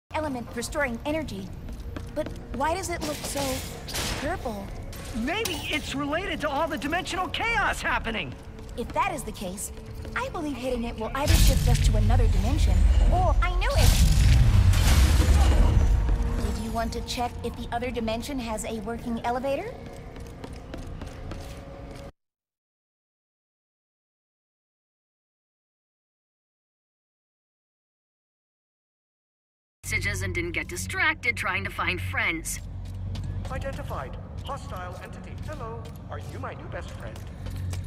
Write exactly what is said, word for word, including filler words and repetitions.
element for storing energy. But why does it look so purple? Maybe it's related to all the dimensional chaos happening. If that is the case, I believe hitting it will either shift us to another dimension, or I knew it! Did you want to check if the other dimension has a working elevator? Messages and didn't get distracted trying to find friends. Identified. Hostile entity. Hello. Are you my new best friend?